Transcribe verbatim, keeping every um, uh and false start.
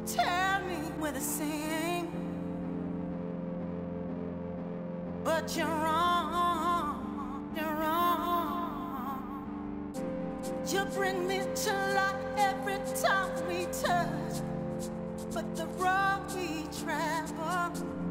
tell me we're the same, but you're wrong, you're wrong. You bring me to life every time we touch, but the road we travel